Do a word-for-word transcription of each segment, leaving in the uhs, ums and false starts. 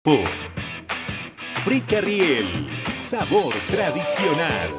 por Frica Riel, sabor tradicional.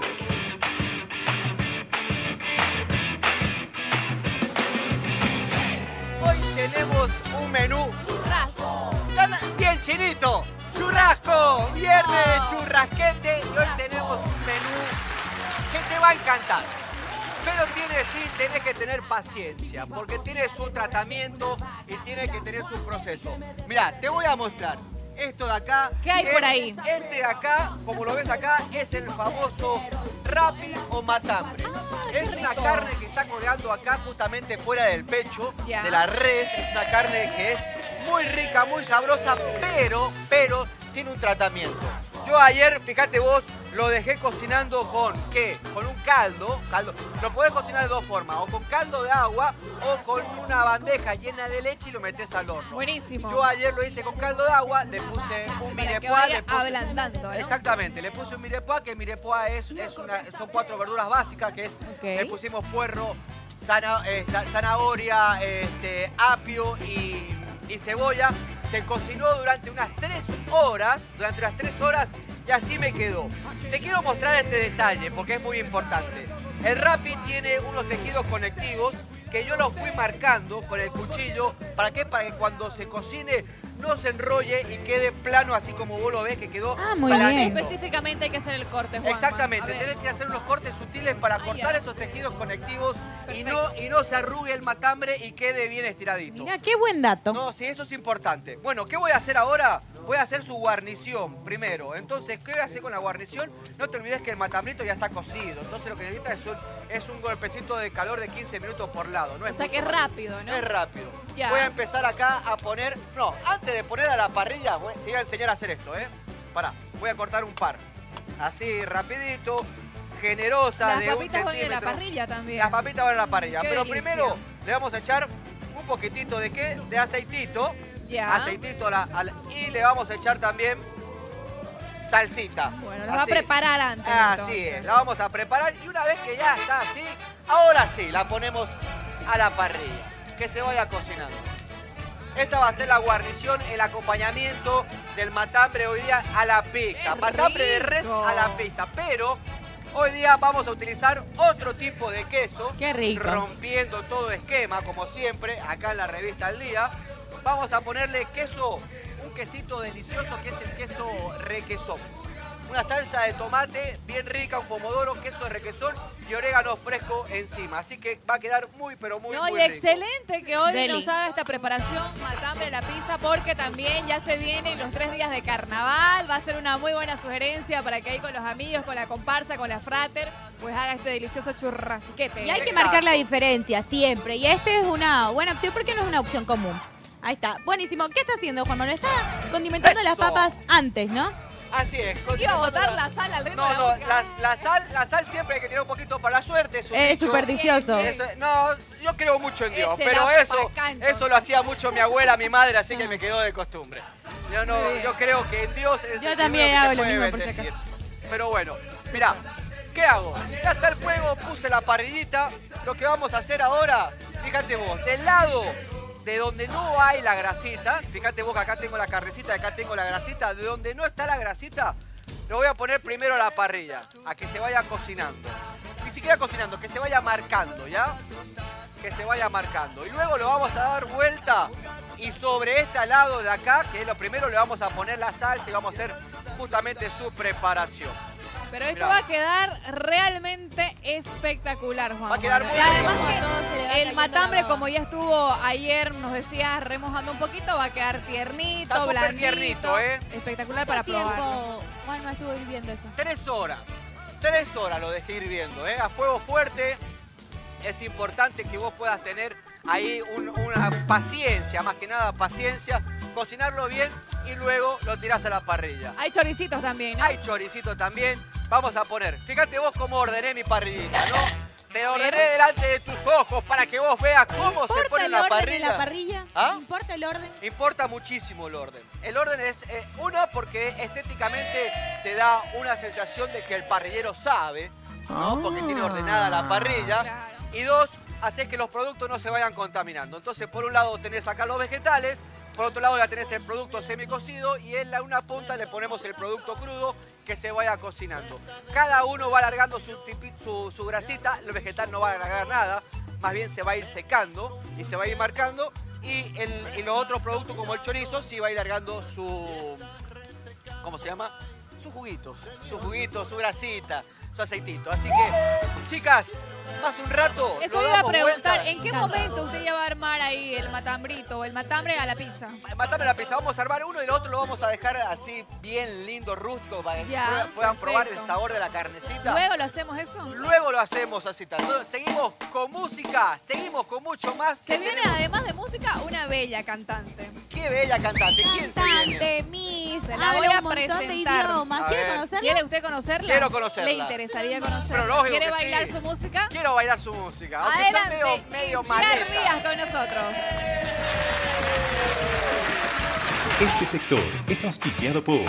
Hoy tenemos un menú Churrasco. bien chinito. Churrasco, viernes de churrasquete y hoy tenemos un menú que te va a encantar. Pero tiene, sí, tenés que tener paciencia, porque tiene su tratamiento y tiene que tener su proceso. Mirá, te voy a mostrar. Esto de acá... ¿Qué hay es- por ahí? Este de acá, como lo ves acá, es el famoso rapi o matambre. qué es una rico. carne que está colgando acá justamente fuera del pecho Ya. de la res. Es una carne que es muy rica, muy sabrosa, pero, pero tiene un tratamiento. Yo ayer, fíjate vos, lo dejé cocinando con, ¿qué? Con un caldo, caldo. Lo podés cocinar de dos formas, o con caldo de agua o con una bandeja llena de leche y lo metés al horno. Buenísimo. Yo ayer lo hice con caldo de agua, le puse un Para que mirepoix. vaya le puse- ablandando, ¿no? Exactamente, le puse un mirepoix, que mirepoix es, es una, son cuatro verduras básicas, que es, Ok. le pusimos puerro, zana- eh, za- zanahoria, este, apio y, y cebolla. Se cocinó durante unas tres horas, durante unas tres horas, y así me quedó. Te quiero mostrar este detalle, porque es muy importante. El rapi tiene unos tejidos conectivos que yo los fui marcando con el cuchillo. ¿Para qué? Para que cuando se cocine no se enrolle y quede plano así como vos lo ves, que quedó Ah, muy planito. bien. Específicamente hay que hacer el corte, Juanma. Exactamente, A ver. tenés que hacer unos cortes sutiles para Ah, cortar ya. esos tejidos conectivos y Perfecto. no, y no se arrugue el matambre y quede bien estiradito. Mira, qué buen dato. No, sí, eso es importante. Bueno, ¿qué voy a hacer ahora? Voy a hacer su guarnición primero. Entonces, ¿qué voy a hacer con la guarnición? No te olvides que el matambrito ya está cocido. Entonces, lo que necesitas es un, es un golpecito de calor de quince minutos por lado. No O es sea mucho que es más. rápido, ¿no? Es rápido. Ya. Voy a empezar acá a poner... No, antes de poner a la parrilla, voy- te voy a enseñar a hacer esto, ¿eh? Pará, voy a cortar un par. Así, rapidito, generosa, Las de un papitas van en la centímetro. parrilla también. Las papitas van en la parrilla. Qué Pero delicia. primero le vamos a echar un poquitito de qué? De aceitito. Ya. Aceitito a la- a la- y le vamos a echar también salsita. Bueno, lo va a Así. preparar antes. Así entonces. es, la vamos a preparar y una vez que ya está así, ahora sí, la ponemos a la parrilla, que se vaya cocinando. Esta va a ser la guarnición, el acompañamiento del matambre hoy día a la pizza. ¡Qué Matambre de res rico! a la pizza, pero hoy día vamos a utilizar otro tipo de queso. Qué rico. Rompiendo todo esquema, como siempre, acá en la revista Al Día. Vamos a ponerle queso, un quesito delicioso que es el queso requesón. Una salsa de tomate bien rica, un pomodoro, queso de requesón y orégano fresco encima. Así que va a quedar muy, pero muy, No, muy y rico. excelente que hoy Deli. nos haga esta preparación matambre de la pizza, porque también ya se vienen los tres días de carnaval. Va a ser una muy buena sugerencia para que ahí con los amigos, con la comparsa, con la frater, pues haga este delicioso churrasquete. Y hay que Exacto. marcar la diferencia siempre. Y este es una buena opción porque no es una opción común. Ahí está. Buenísimo. ¿Qué está haciendo, Juan Manuel? Está condimentando las Eso. papas antes, ¿no? Así es. Iba a botar condimentando la sal al ritmo No, de la no, música. la, la sal, la sal siempre hay que tener un poquito para la suerte. Es, un Es dicho. supersticioso. Eso- no, yo creo mucho en Dios, Échela pero pa' eso, acá, entonces. eso lo hacía mucho mi abuela, mi madre, así que me quedó de costumbre. Yo no, Sí. yo creo que en Dios es Yo el también primero que hago te lo puede mismo, por si bendecir. acaso. Pero bueno, mirá, ¿qué hago? Ya está el fuego, puse la parrillita. Lo que vamos a hacer ahora, fíjate vos, del lado de donde no hay la grasita, fíjate vos que acá tengo la carnecita y acá tengo la grasita, de donde no está la grasita, lo voy a poner primero a la parrilla, a que se vaya cocinando. Ni siquiera cocinando, que se vaya marcando, ¿ya? Que se vaya marcando. Y luego lo vamos a dar vuelta y sobre este lado de acá, que es lo primero, le vamos a poner la salsa y vamos a hacer justamente su preparación. Pero esto Mirá. va a quedar realmente espectacular, Juan. Va a quedar Manuel. muy Y además rico. que A todos se le va el cayendo matambre, la baba. como ya estuvo ayer, nos decías, remojando un poquito, va a quedar tiernito, Está súper blandito. tiernito, ¿eh? Espectacular para ¿Cuánto probar. tiempo, Juanma, estuvo hirviendo eso? Tres horas. Tres horas lo dejé hirviendo, ¿eh? A fuego fuerte. Es importante que vos puedas tener ahí un- una paciencia, más que nada paciencia, cocinarlo bien y luego lo tirás a la parrilla. Hay choricitos también, ¿no? Hay choricito también. Vamos a poner. Fíjate vos cómo ordené mi parrillita, ¿no? Te lo ordené delante de tus ojos para que vos veas cómo se ¿Importa pone el la orden parrilla. en la parrilla? ¿Ah? ¿Importa el orden? Importa muchísimo el orden. El orden es, eh, uno, porque estéticamente te da una sensación de que el parrillero sabe, ¿no? Porque tiene ordenada la parrilla. Claro. Y dos, haces que los productos no se vayan contaminando. Entonces, por un lado tenés acá los vegetales, por otro lado ya tenés el producto semicocido y en la una punta le ponemos el producto crudo que se vaya cocinando. Cada uno va alargando su, tipi, su, su grasita, el vegetal no va a alargar nada, más bien se va a ir secando y se va a ir marcando. Y, el, y los otros productos como el chorizo sí va a ir largando su, ¿cómo se llama? Sus juguitos, sus juguitos, su grasita, su aceitito. Así que, chicas, más un rato. Eso iba a preguntar, ¿en qué momento usted ya va a armar ahí el matambrito o el matambre a la pizza? El matambre a la pizza, vamos a armar uno y el otro lo vamos a dejar así bien lindo, rústico, para que Ya, puedan, puedan probar el perfecto. sabor de la carnecita. ¿Luego lo hacemos eso? Luego lo hacemos así. Entonces, seguimos con música, seguimos con mucho más. Se que viene tenemos. además de música una bella cantante. Qué bella cantante, ¿quién se viene? Cantante, Miss, Se la habla voy a un montón de presentar. idiomas. A ¿Quiere ver. conocerla? ¿Quiere usted conocerla? Quiero conocerla. Le interesaría conocerla. Pero lógico ¿Quiere que bailar sí. su música? Quiero bailar su música, aunque sea Adelante, medio, medio Isiar maleta. Rías con nosotros. Este sector es auspiciado por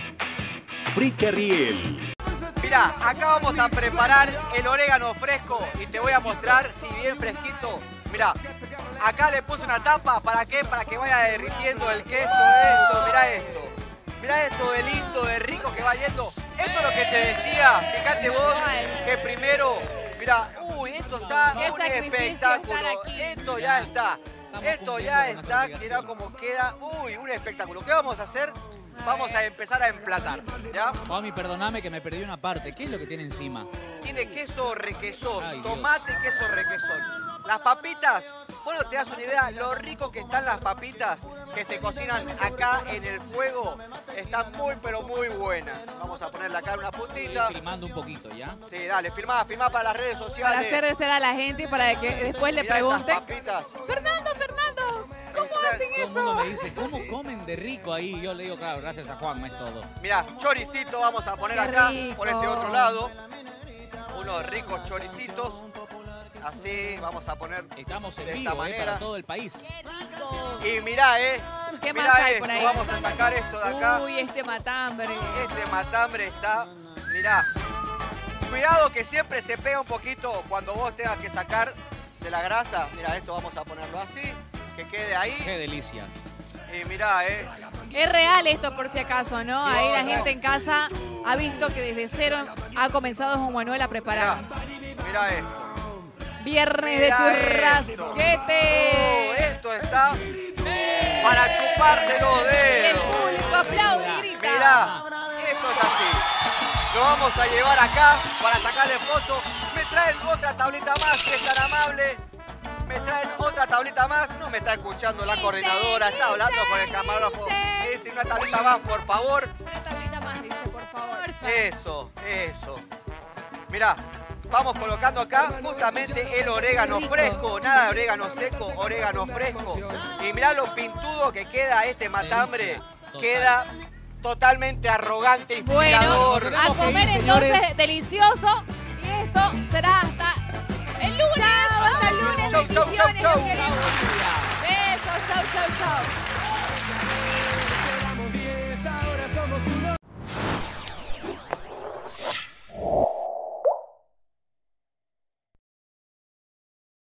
Frica Riel. Mirá, acá vamos a preparar el orégano fresco y te voy a mostrar si bien fresquito. Mirá, acá le puse una tapa, ¿para qué? Para que vaya derritiendo el queso, esto, mirá esto. Mirá esto de lindo, de rico que va yendo. Esto es lo que te decía, fíjate vos, que primero, mirá, uy, esto está Qué un sacrificio espectáculo. estar aquí. Esto ya está. Esto ya está, mirá cómo queda, uy, un espectáculo. ¿Qué vamos a hacer? Vamos a empezar a emplatar, ¿ya? Mami, perdóname que me perdí una parte. ¿Qué es lo que tiene encima? Tiene queso requesón, Ay, Dios. tomate y queso requesón. Las papitas, bueno, te das una idea, lo rico que están las papitas que se cocinan acá en el fuego, están muy, pero muy buenas. Vamos a ponerle acá una puntita. Estoy filmando un poquito, ¿ya? Sí, dale, filmá, filmá para las redes Para sociales. hacer desear a la gente y para que después le Mirá pregunten. estas papitas. Fernando, Fernando, ¿cómo hacen Todo el mundo eso? me dice, ¿cómo comen de rico ahí? Yo le digo, claro, gracias a Juan, es todo. Mirá, choricito vamos a poner Qué acá, rico. por este otro lado. Unos ricos choricitos. Así, vamos a poner Estamos en de vivo, esta eh, manera. para todo el país. ¡Qué rico! Y mirá, eh. ¿Qué mirá más hay esto, por ahí? Vamos a sacar esto de acá. Uy, este matambre. Este matambre está, mirá. Cuidado que siempre se pega un poquito cuando vos tengas que sacar de la grasa. Mira, esto vamos a ponerlo así, que quede ahí. Qué delicia. Y mirá, eh. Es real esto por si acaso, ¿no? No, Ahí la no. gente en casa ha visto que desde cero ha comenzado Juan Manuel a Mirá, preparar. mirá esto. Viernes de Mirá esto. Oh, churrasquete. esto está para chuparse los El dedos. público aplaude y grita. Mirá, esto es así. Lo vamos a llevar acá para sacarle foto. Me traen otra tablita más, si es tan amable. Me traen otra tablita más. No me está escuchando la Dice, coordinadora, está hablando dice, con el camarógrafo. dice. Dice una tablita más, por favor. Una tablita más, dice, por favor. Eso, eso. Mirá, vamos colocando acá justamente el orégano Rico. fresco. Nada de orégano seco, orégano fresco. Y mirá lo pintudo que queda este matambre. Delicia, total. Queda totalmente arrogante, Bueno, inspirador. a comer ir, entonces señores. delicioso. Y esto será hasta el lunes. Chao, hasta el lunes. Chau, chau, chau, Bendiciones, chau. los queremos. Besos, chau, chau, chau.